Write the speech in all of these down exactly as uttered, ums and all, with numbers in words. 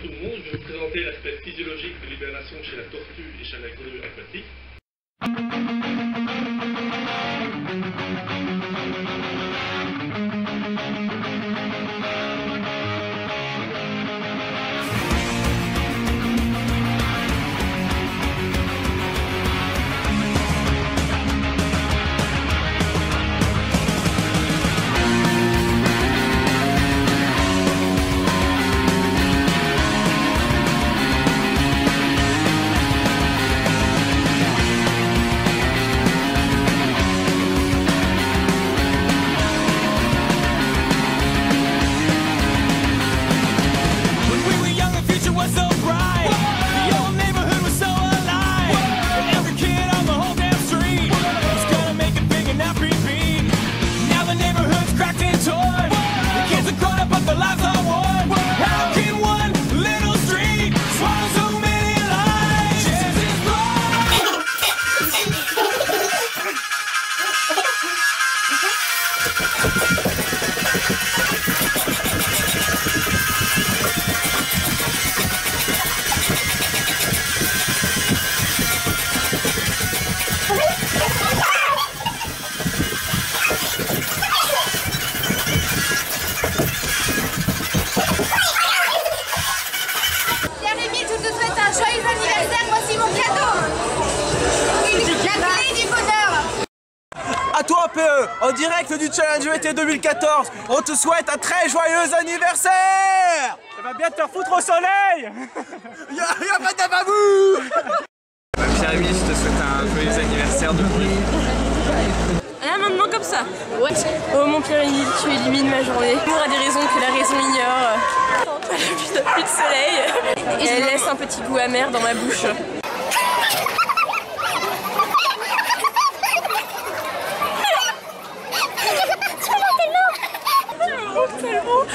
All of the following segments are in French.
tout le monde, je vais vous présenter l'aspect physiologique de l'hibernation chez la tortue et chez la grenouille aquatique. À toi P E, en direct du Challenge E T deux mille quatorze, on te souhaite un très joyeux anniversaire. Ça va bien te faire foutre au soleil. Y'a y'a madame à vous. Pierre-Émile, je te souhaite un joyeux anniversaire de bruit. Là maintenant comme ça. Ouais. Oh mon Pierre-Émile, tu élimines ma journée. L'amour a des raisons que la raison ignore. Il n'y a plus de soleil. Et elle laisse un petit goût amer dans ma bouche. Tellement.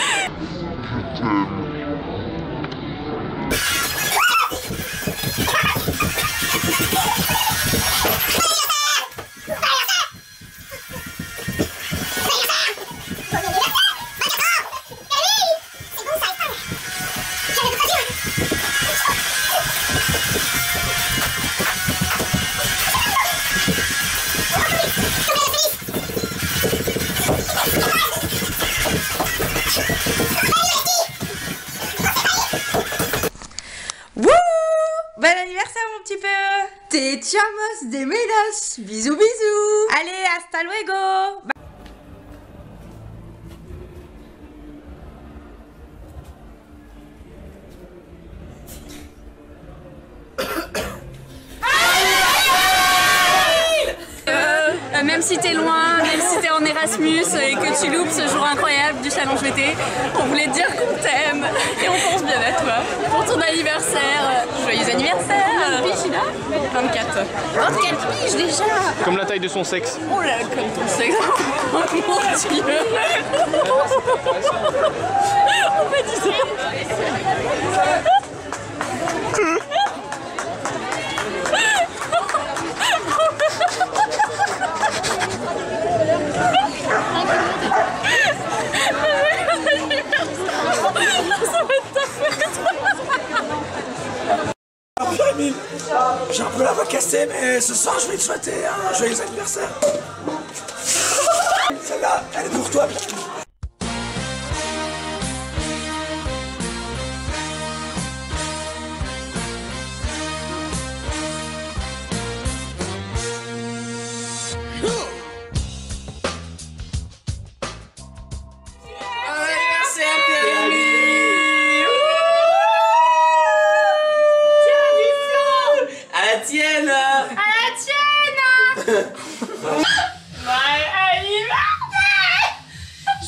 Bon anniversaire mon petit P E. Te echamos de menos. Bisous bisous. Allez, hasta luego. Euh, même si t'es loin, même si t'es en Erasmus et que tu loupes ce jour incroyable du Challenge E T, on voulait te dire qu'on t'aime et on pense bien à toi. Pour ton anniversaire, joyeux anniversaire. vingt-quatre. vingt-quatre piges déjà. Comme la taille de son sexe. Oh là, comme ton sexe. Oh mon Dieu. On m'a dit ça. Pierre-Émile, j'ai un peu la voix cassée, mais ce soir je vais te souhaiter un joyeux anniversaire. Celle-là, elle est pour toi, Pierre-Émile. Tienne! À la tienne! Bon anniversaire!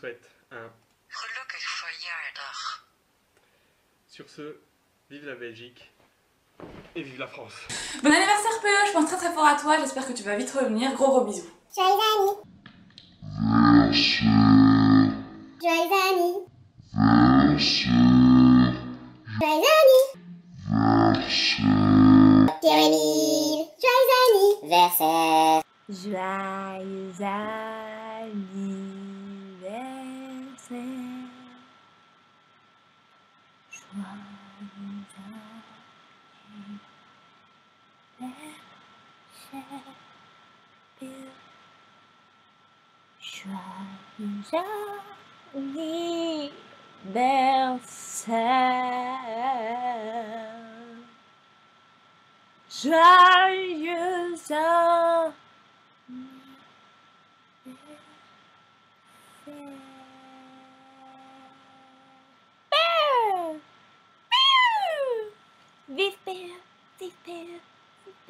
souhaite un... Sur ce, vive la Belgique et vive la France. Bon anniversaire P E, je pense très très fort à toi, j'espère que tu vas vite revenir, gros gros bisous. Joyeux anniversaire. Joyeux anniversaire. Joyeux anniversaire. Joyeux Vive P E, vive P E, vive P E.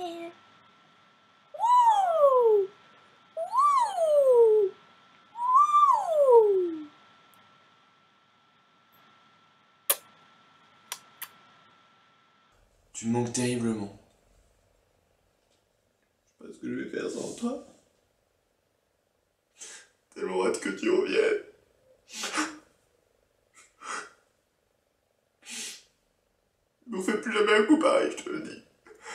Wouh! Wouh! Wouh! Tu me manques terriblement. Je sais pas ce que je vais faire sans toi. Tellement hâte que tu reviennes. Ne fais plus jamais un coup pareil, je te le dis.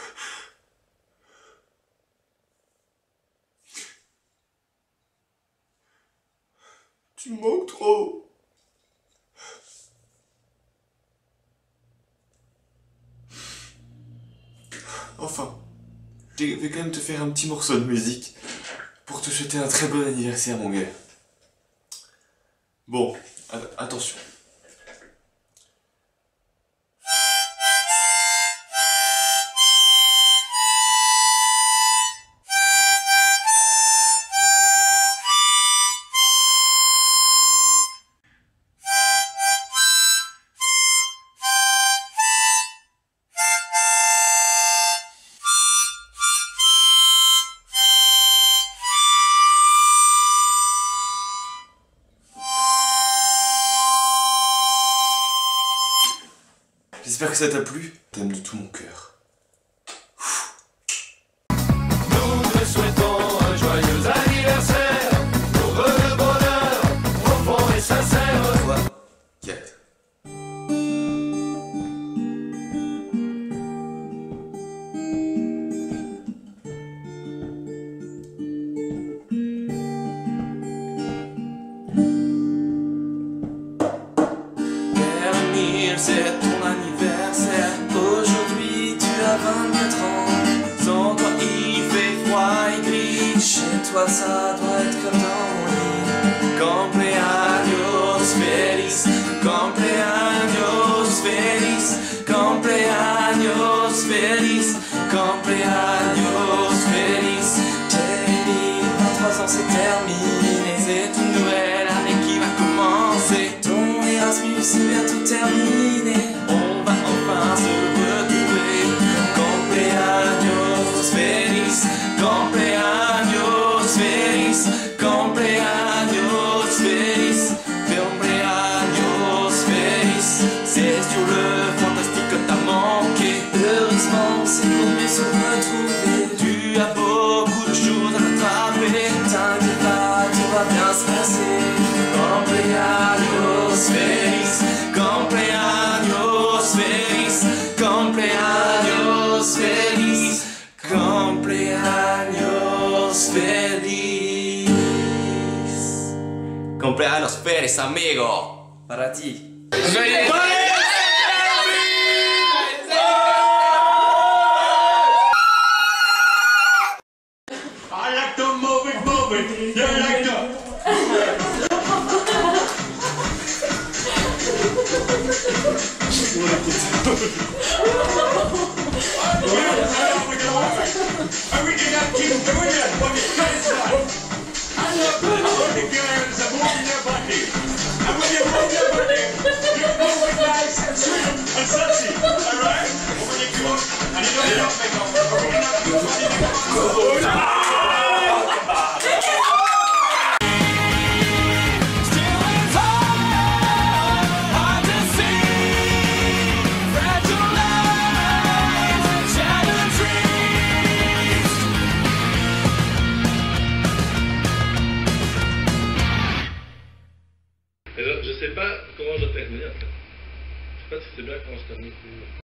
Tu me manques trop. Enfin, je vais quand même te faire un petit morceau de musique pour te souhaiter un très bon anniversaire, mon gars. Bon, attention. J'espère que ça t'a plu. T'aimes de tout mon cœur. Nous te souhaitons un joyeux anniversaire, heureux de bonheur, profond et sincère. trois, quatre. C'est ton anniversaire. Aujourd'hui tu as vingt-quatre ans. Sans toi il fait froid et gris. Chez toi ça doit être comme dans mon lit. Cumpleaños feliz, cumpleaños feliz, cumpleaños feliz, cumpleaños feliz. Jenny, vingt-trois ans c'est terminé. C'est une nouvelle année qui va commencer. Ton Erasmus c'est bientôt terminé. On va enfin se retrouver. Cumpleaños feliz, cumpleaños feliz, cumpleaños feliz, cumpleaños feliz. C'est sur le fantastique que t'as manqué. Heureusement c'est pour mieux se retrouver. Tu as beaucoup de choses à rattraper. T'inquiète pas, tout va bien se passer. Cumpleaños feliz, cumpleaños feliz, cumpleaños feliz, cumpleaños feliz. Cumpleaños feliz, amigo. Para ti. I like to move it, move it. You like to. And we can have keep doing it when you cut it right. I love the girls that move their body. And when you move your body, you move it nice and sweet and sexy. Alright? But when you go and you don't have makeup, we're gonna have your body to go. sais pas comment je dois terminer en fait. Je sais pas si c'est bien comment je termine.